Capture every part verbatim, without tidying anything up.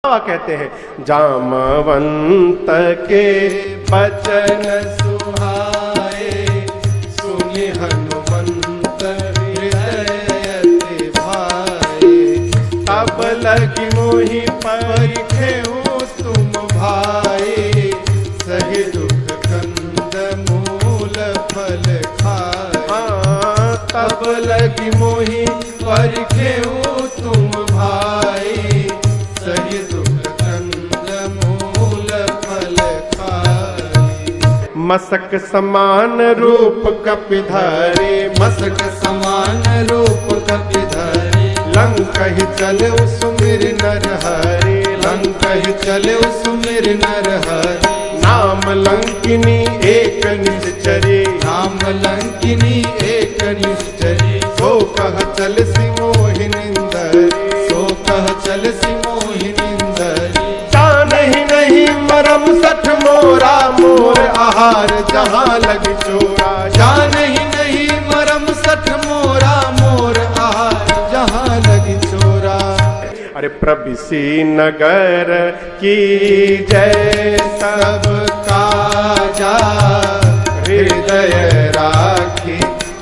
कहते हैं, जामवंत के बचन सुहाए, सुनि हनुमंत हृदय अति भाए। तब लगी मोहि परिखेऊ तुम भाई, सही दुख कंद मूल फल खाए। तब लगी मोहि परिखेऊ तुम भाई, सही दुख कंद मूल फल खाए। मसक समान रूप कपिधारे, मसक समान रूप कपिधारे। लंक ही चले सुमिर नर हरे, लंक ही चले सुमिर नर हरे। नाम लंकिनी एक निश्चरी, नाम लंकिनी एक निश्चरी। सो कह चल सिमोहि निंदरी, सो कह चल सिमोहि निंदरी। जानहि नहीं मरम सठ मोरा, मोर आहार जहाँ लग चोरा। जानहि नहीं मरम सठ मोरा, मोर आहार जहाँ लग चोरा। अरे प्रभिसी नगर की जय, सब काजा हृदय राखी,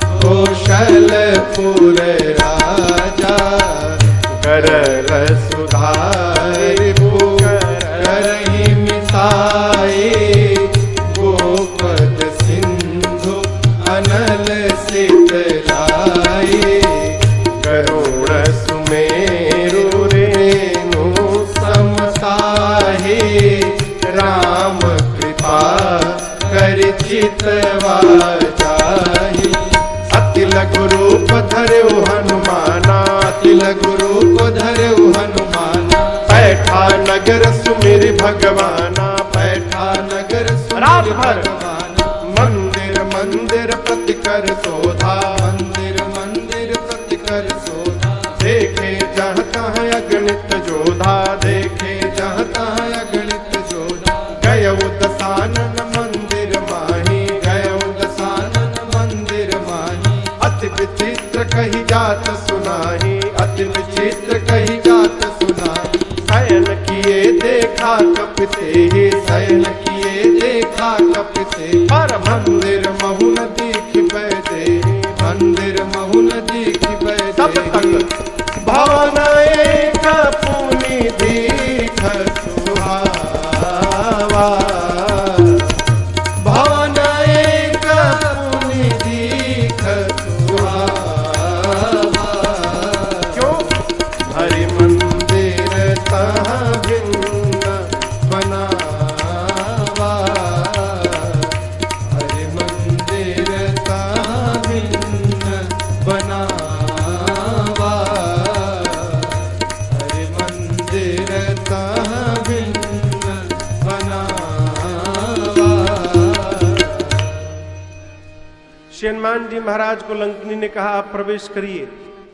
कौशलपुर राजा। कर सुधार करहि मिसाए, गोपद सिंधु अनल सित लाए। करुण सुमेरु रेणु समसाहे, राम कृपा कर चितवा जाहि। अति लघु रूप धरऊ हनुमाना, अति लघु रूप धरऊ हनुमाना। बैठा नगर सुमिर भगवाना, बैठा नगर रात सुमिर भर भगवाना। मंदिर मंदिर प्रति कर शोधा, मंदिर मंदिर प्रति कर शोधा। देखे जहाँ तहाँ अगणित जोधा, देखे जहाँ तहाँ अगणित जोधा। गयउ दसानन मंदिर माही, गयउ दसानन मंदिर माही। अति विचित्र कही जात सुनाही, अति विचित्र कही जात सुनाही। शयन किए देखा कपिते ही, शयन किए देखा कपिते। पर मंदिर महु न दीख बैदे, मंदिर महु न दीख बैदे। तब तक भवन एक पुनि दीख सुहावा। भवन एक पुनि दीख सुहावा। क्यों? हरि मंदिर तहाँ भिन्न बनावा। हरि मंदिर तहाँ भिन्न बनावा। हरि मंदिर तहाँ भिन्न बनावा। श्री हनुमान जी महाराज को लंकिनी ने कहा, आप प्रवेश करिए।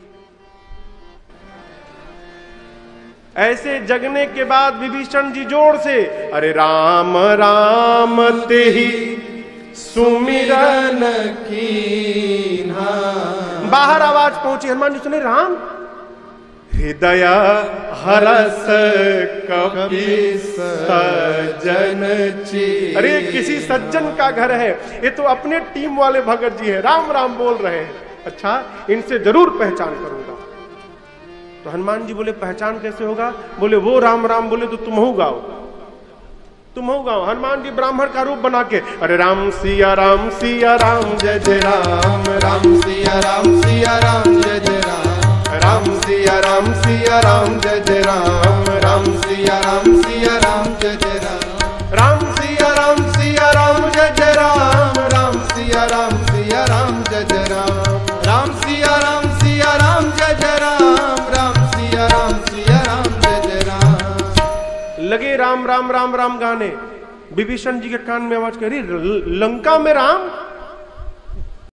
ऐसे जगने के बाद विभीषण जी जोर से, अरे राम राम तेहि सुमिरन कीन्हा। बाहर आवाज पहुंची, हनुमान जी सुने, राम। हृदय हरस कपि सज्जन ची। अरे किसी सज्जन का घर है, ये तो अपने टीम वाले भगत जी हैं, राम राम बोल रहे हैं। अच्छा, इनसे जरूर पहचान करूंगा। तो हनुमान जी बोले, पहचान कैसे होगा? बोले, वो राम राम बोले तो तुम हो गाओ, तुम हो गाओ। हनुमान जी ब्राह्मण का रूप बना के, अरे राम सिया राम सिया राम जय जय राम, राम सिया राम सिया राम जय जय राम। राम सिया राम सिया राम जय जय राम, राम सिया राम सिया राम जय जय राम। राम सिया राम सिया राम जय जय राम, राम सिया राम सिया राम जय जय राम। राम सिया राम सिया राम जय जय राम। राम सिया राम सिया राम जय जय राम। लगे राम राम राम राम गाने। विभीषण जी के कान में आवाज कह रही, लंका में राम।